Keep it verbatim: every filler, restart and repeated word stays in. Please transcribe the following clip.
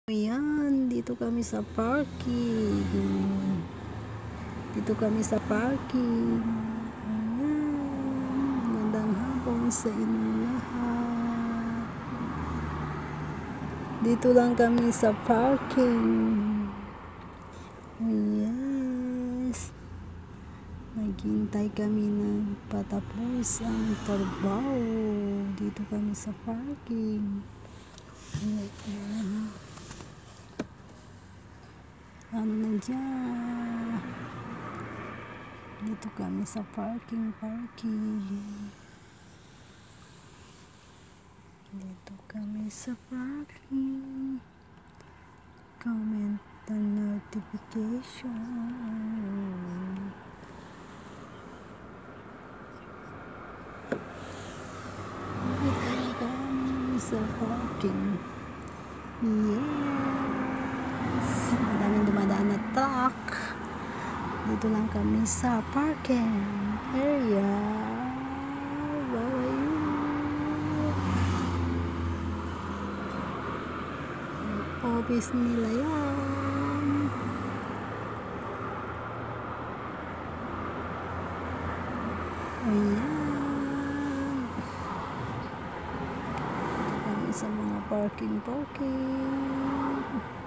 Ayan, dito kami sa parking. Dito kami sa parking. Ayan, magandang hapon sa inyong lahat. Dito lang kami sa parking. Yes. Naghintay kami ng patapos ang trabaho. Dito kami sa parking. Ayan. Ano na dyan? Dito kami sa parking, parking. Dito kami sa parking. Comment and notification. Dito kami sa parking. Yes. Madaming dumadaan na truck. Dito lang kami sa parking area. Bye. Office nila yan. Ayan. Dito kami sa mga parking parking.